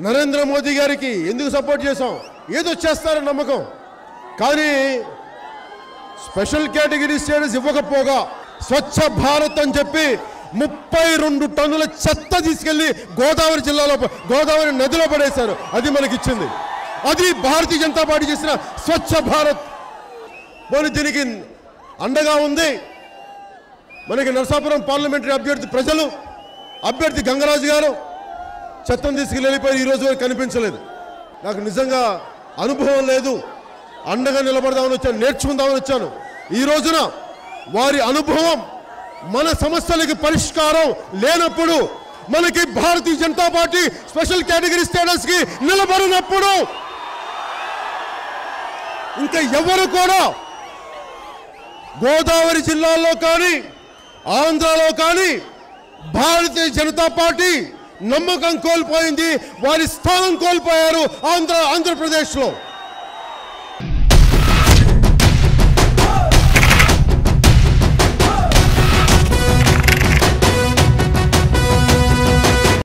నరేంద్ర మోదీ గారికి ఎందుకు సపోర్ట్ చేశాం? ఏదో చేస్తారని నమ్మకం. కానీ స్పెషల్ కేటగిరీ స్టేటస్ ఇవ్వకపోగా స్వచ్ఛ భారత్ అని చెప్పి 32 టన్నుల చెత్త తీసుకెళ్లి గోదావరి నదిలో పడేశారు. అది మనకిచ్చింది. అది భారతీయ జనతా పార్టీ చేసిన స్వచ్ఛ భారత్. పోనీ దీనికి అండగా ఉంది మనకి నరసాపురం పార్లమెంటరీ అభ్యర్థి గంగరాజు గారు. చెత్తను తీసుకెళ్ళి వెళ్ళిపోయి ఈ రోజు వరకు కనిపించలేదు. నాకు నిజంగా అనుభవం లేదు. అండగా నిలబడదామని వచ్చాను, నేర్చుకుందామని వచ్చాను. ఈ రోజున వారి అనుభవం మన సమస్యలకి పరిష్కారం లేనప్పుడు, మనకి Bharatiya Janata party special category status కి నిలబడినప్పుడు ఇంకా ఎవరు కూడా గోదావరి జిల్లాలో కానీ ఆంధ్రాలో కానీ భారతీయ జనతా పార్టీ నమ్మకం కోల్పోయింది. వారి స్థానం కోల్పోయారు ఆంధ్రప్రదేశ్లో.